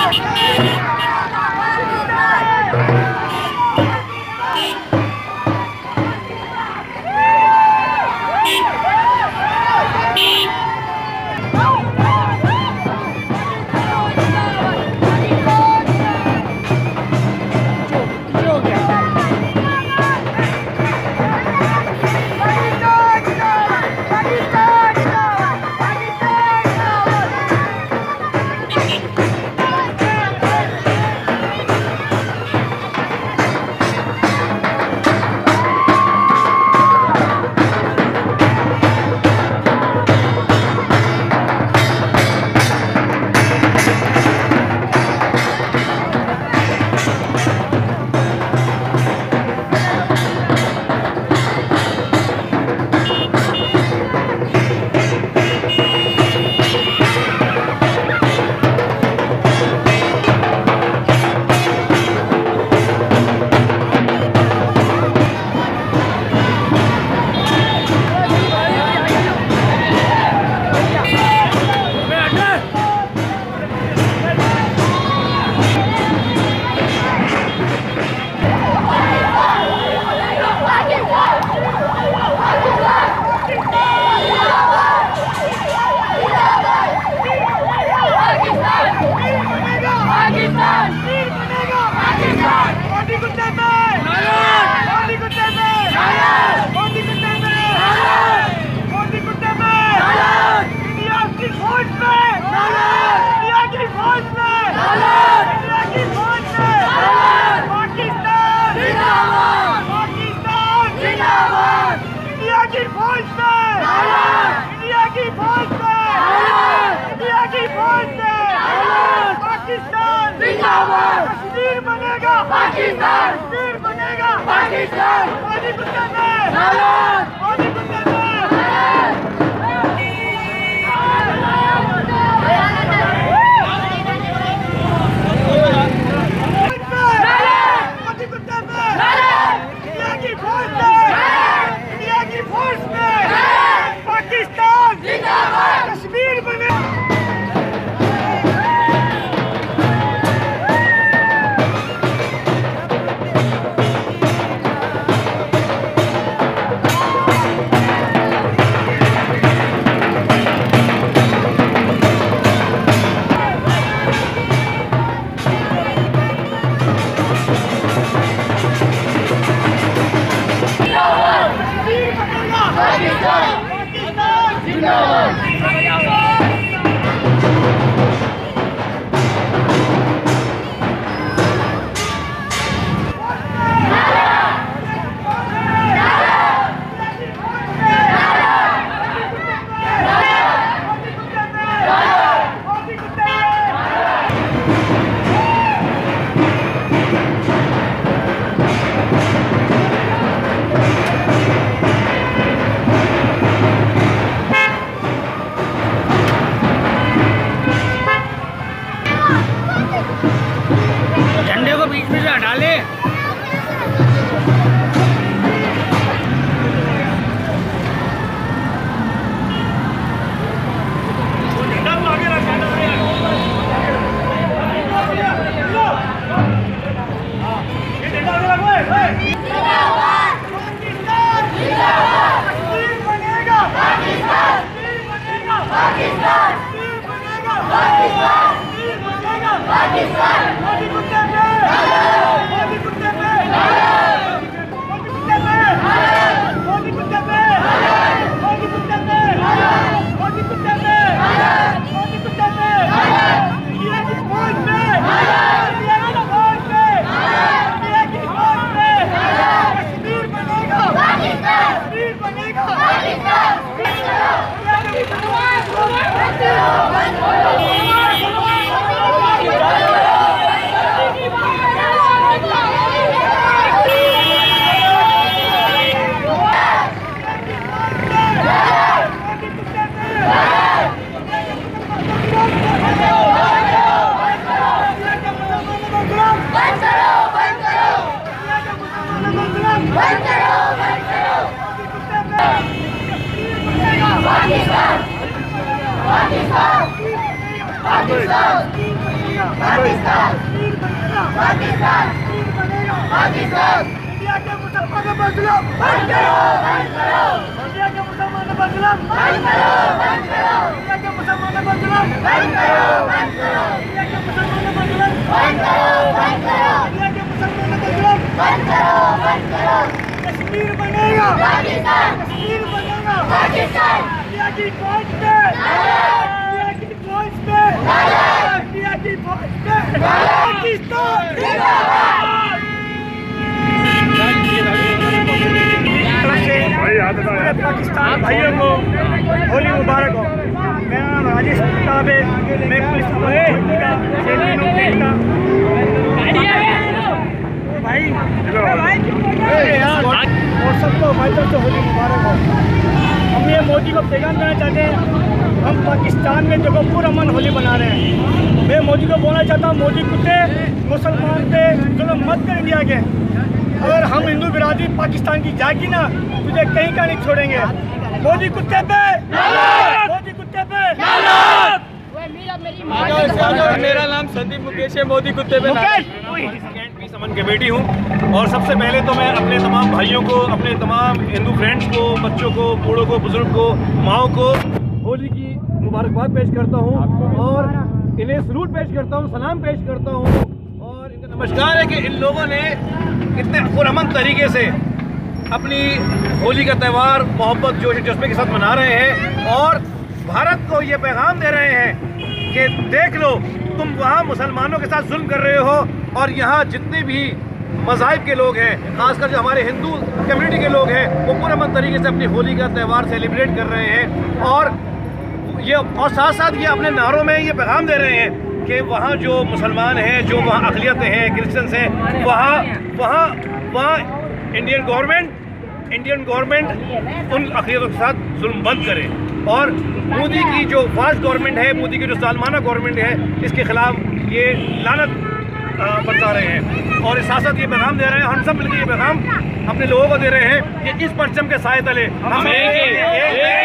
कश्मीर बनेगा पाकिस्तान, कश्मीर बनेगा पाकिस्तान। मोदी कुत्ते में मोदी कुत्ते में मोदी कुत्ते में इंडिया की फौज में, इंडिया की फौज में पाकिस्तान जिंदाबाद। कश्मीर बनेगा झंडे को बीच में से हटा ले। कश्मीर बनेगा पाकिस्तान, कश्मीर बनेगा पाकिस्तान। इंडिया के मुसलमानों पर जुल्म बंद करो, बंद करो। इंडिया के मुसलमानों पर जुल्म बंद करो, बंद करो। इंडिया के मुसलमानों पर जुल्म बंद करो, बंद करो। इंडिया के मुसलमानों पर जुल्म बंद करो, बंद करो। इंडिया के मुसलमानों पर जुल्म बंद करो, बंद करो। कश्मीर बनेगा पाकिस्तान, कश्मीर बनेगा पाकिस्तान। इंडिया की फौज पे, इंडिया की फौज पे, इंडिया की फौज पे पाकिस्तान जिंदाबाद। पूरे पाकिस्तान भाइयों को होली मुबारक हो। मेरा नाम राजेश प्रताप है, मैं पुलिस भाई और सबको भाई से होली मुबारक हो। हम ये मोदी को पैगाम देना चाहते हैं, हम पाकिस्तान में देखो पूरा अमन होली मना रहे हैं। मैं मोदी को बोलना चाहता हूँ, मोदी कुत्ते मुसलमान पे जुल्म मत कर इंडिया के। अगर हम हिंदू बिरादरी पाकिस्तान की जाएगी ना, तुझे कहीं का नहीं छोड़ेंगे। मोदी कुत्ते पे, मोदी कुत्ते पे। मेरा नाम संदीप मुकेश है, मोदी कुत्ते पे पीस अमन कमेटी हूँ। और सबसे पहले तो मैं अपने तमाम भाइयों को, अपने तमाम हिंदू फ्रेंड्स को, बच्चों को, बूढ़ों को, बुजुर्ग को, माओ को होली की मुबारकबाद पेश करता हूँ और इन्हें सलूट पेश करता हूँ, सलाम पेश करता हूँ। और इनका नमस्कार है कि इन लोगों ने इतने पुरअमन तरीके से अपनी होली का त्यौहार मोहब्बत जोश जज्बे के साथ मना रहे हैं और भारत को ये पैगाम दे रहे हैं कि देख लो, तुम वहाँ मुसलमानों के साथ जुल्म कर रहे हो और यहाँ जितने भी मज़ाहिब के लोग हैं, खासकर जो हमारे हिंदू कम्युनिटी के लोग हैं, वो पुरअमन तरीके से अपनी होली का त्यौहार सेलिब्रेट कर रहे हैं। और साथ साथ ये अपने नारों में ये पैगाम दे रहे हैं कि वहाँ जो मुसलमान हैं, जो वहाँ अक़लियतें हैं, क्रिश्चियंस हैं, वहाँ इंडियन गवर्नमेंट उन अक़लियतों के साथ जुल्म बंद करे। और मोदी की जो फास्ट गवर्नमेंट है, मोदी की जो सालमाना गवर्नमेंट है, इसके खिलाफ ये लानत बरसा रहे हैं। और इस साथ साथ ये पैगाम दे रहे हैं, हम सब मिलकर ये पैगाम अपने लोगों को दे रहे हैं कि इस परचम के साए तले हम एक